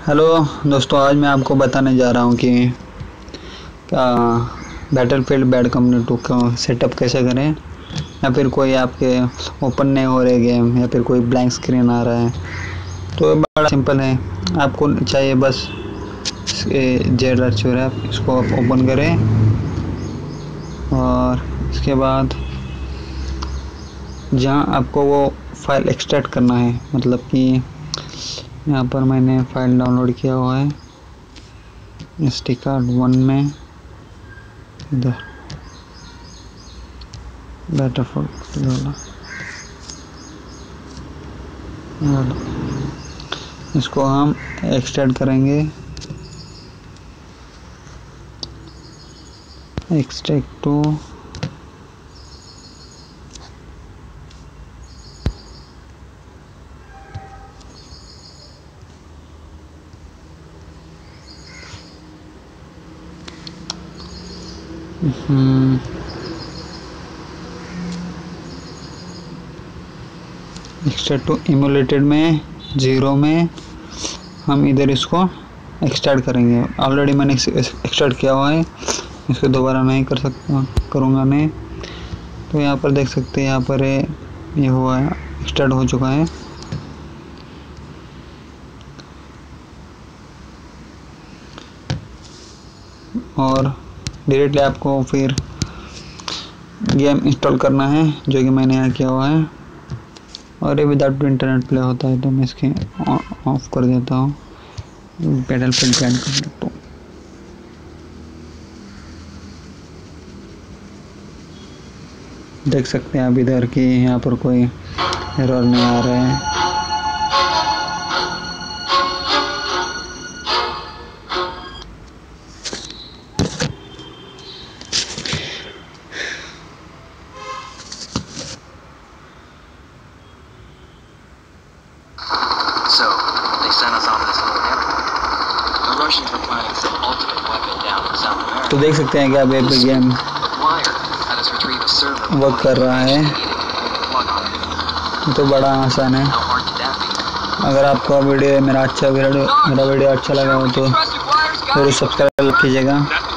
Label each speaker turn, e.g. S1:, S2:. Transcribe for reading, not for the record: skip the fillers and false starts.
S1: Hello दोस्तों, आज मैं आपको बताने जा रहा हूँ कि बैटलफील्ड बैड कंपनी 2 का सेटअप कैसे करें, या फिर कोई आपके ओपन नहीं हो रहे गेम, या फिर कोई ब्लैंक स्क्रीन आ रहा है। तो बड़ा सिंपल है, आपको चाहिए बस zarchiver ऐप, इसको आप ओपन करें और इसके बाद जहाँ आपको वो फाइल एक्सट्रैक्ट करना है, मतलब कि यहाँ पर मैंने फाइल डाउनलोड किया हुआ है SD कार्ड 1 में, इधर batttlefield इसको हम एक्सट्रैक्ट करेंगे। Extract to extract to emulated में 0 में हम इधर इसको एक्सट्रैक्ट करेंगे। ऑलरेडी मैंने एक्सट्रैक्ट किया हुआ है, इसको दोबारा नहीं कर सकता, करूँगा नहीं। तो यहाँ पर देख सकते हैं, यहाँ पर ये हुआ है, एक्सट्रैक्ट हो चुका है। और डायरेक्टली आपको फिर गेम इंस्टॉल करना है, जो कि मैंने यहाँ किया हुआ है। और ये विदाउट इंटरनेट प्ले होता है, तो मैं इसके ऑफ कर देता हूँ। बैटलफील्ड बैड कर देता हूँ। देख सकते हैं आप इधर कि यहाँ पर कोई एरर नहीं आ रहा है।
S2: So, they sent us on this little errand. The Russians were planning some ultimate weapon down in South America.
S1: तो देख सकते हैं कि अब ये गेम वर्क कर रहा है। तो बड़ा आसान है। अगर आपको मेरा वीडियो अच्छा लगा हो तो जरूर सब्सक्राइब कीजिएगा।